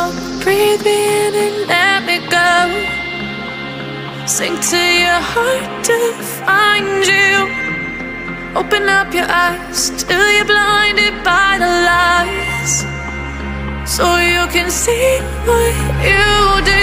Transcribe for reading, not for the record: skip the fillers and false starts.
breathe me in and let me go. Sink to your heart to find you. Open up your eyes till you're blinded by the lies, so you can see what you do.